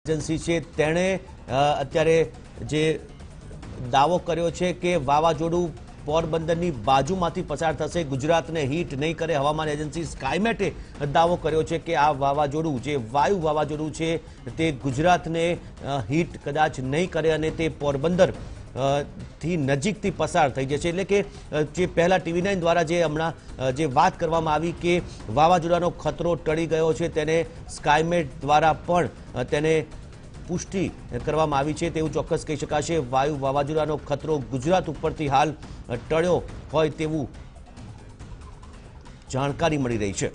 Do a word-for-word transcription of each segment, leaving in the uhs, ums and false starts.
Agency છે તેણે અત્યારે જે દાવો કર્યો છે કે વાવાઝોડું પોરબંદરની બાજુમાંથી પસાર થશે, ગુજરાતને હિટ નહીં કરે. હવામાન એજન્સી સ્કાયમેટે દાવો કર્યો છે કે આ વાવાઝોડું જે વાયુ વાવાઝોડું છે તે ગુજરાતને હિટ કદાચ નહીં કરે અને તે પોરબંદર થી નજીકથી પસાર થઈ જશે. એટલે કે જે પહેલા ટીવી નાઇન દ્વારા જે હમણાં જે વાત કરવામાં આવી કે વાવાઝોડાનો ખતરો ટળી ગયો છે તેને સ્કાયમેટ દ્વારા પણ તેને પુષ્ટિ કરવામાં આવી છે તેવું ચોક્કસ કહી શકાશે. વાયુ વાવાઝોડાનો ખતરો ગુજરાત ઉપરથી હાલ ટળ્યો હોય તેવું જાણકારી મળી રહી છે.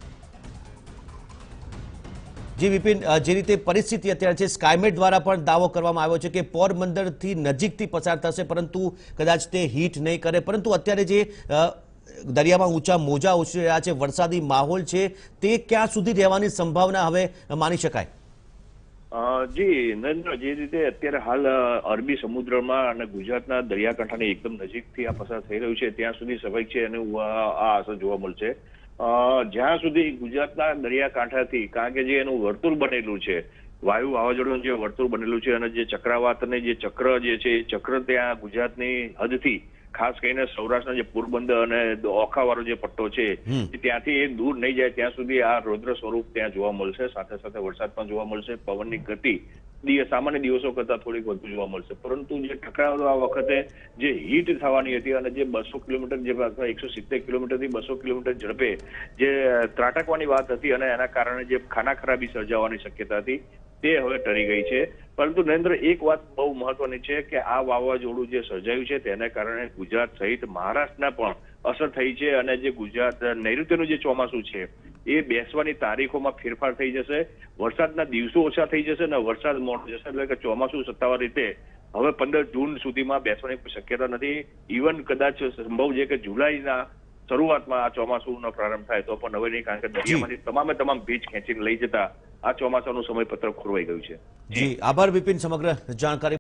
જી વિપિન, જે રીતે પરિસ્થિતિ અત્યારે છે સ્કાયમેટ દ્વારા પણ દાવો કરવામાં આવ્યો છે કે પોરબંદરથી નજીકથી પસાર થશે પરંતુ કદાચ તે હિટ નહીં કરે. પરંતુ અત્યારે જે દરિયામાં ઊંચા મોજા ઉછળી રહ્યા છે, વરસાદી માહોલ છે, તે ક્યાં સુધી રહેવાની સંભાવના હવે માની શકાય? જી નરેન્દ્ર, જે રીતે અત્યારે હાલ અરબી સમુદ્રમાં અને ગુજરાતના દરિયાકાંઠાની એકદમ નજીકથી આ પસાર થઈ રહ્યું છે ત્યાં સુધી સ્વાભાવિક છે અને આ અસર જોવા મળશે. જ્યાં સુધી ગુજરાતના દરિયાકાંઠાથી, કારણ કે જે એનું વર્તુળ બનેલું છે, વાયુ વાવાઝોડું જે વર્તુળ બનેલું છે અને જે ચક્રાવાત અને જે ચક્ર જે છે એ ચક્ર ત્યાં ગુજરાતની હદથી ખાસ કરીને સૌરાષ્ટ્રના જે પોરબંદર અને ઓખાવાળો જે પટ્ટો છે ત્યાંથી એ દૂર નહીં જાય ત્યાં સુધી આ રૌદ્ર સ્વરૂપ ત્યાં જોવા મળશે. સાથે સાથે વરસાદ પણ જોવા મળશે. પવનની ગતિ સામાન્ય દિવસો કરતા થોડીક વધુ જોવા મળશે. પરંતુ જે ટકરાવ આ વખતે જે હીટ થવાની હતી અને જે બસો કિલોમીટર જે એકસો સિત્તેર કિલોમીટર થી બસો કિલોમીટર ઝડપે જે ત્રાટકવાની વાત હતી અને એના કારણે જે ખાના ખરાબી સર્જાવાની શક્યતા હતી તે હવે ટળી ગઈ છે. પરંતુ નરેન્દ્ર, એક વાત બહુ મહત્વની છે કે આ વાવાઝોડું જે સર્જાયું છે તેને કારણે ગુજરાત સહિત મહારાષ્ટ્રના પણ અસર થઈ છે અને જે ગુજરાત નૈઋત્યનું જે ચોમાસું છે એ બેસવાની તારીખોમાં ફેરફાર થઈ જશે. વરસાદના દિવસો ઓછા થઈ જશે અને વરસાદ મોડો જશે. એટલે કે ચોમાસું સત્તાવાર રીતે હવે પંદર જૂન સુધીમાં બેસવાની કોઈ શક્યતા નથી. ઇવન કદાચ સંભવ છે કે જુલાઈના શરૂઆતમાં આ ચોમાસુનો પ્રારંભ થાય તો પણ હવે નહીં, કારણ કે દરિયામાંથી તમામે તમામ ભેજ ખેંચીને લઈ જતા આ ચોમાસાનું સમયપત્રક ખોરવાઈ ગયું છે. જી આભાર વિપિન સમગ્ર જાણકારી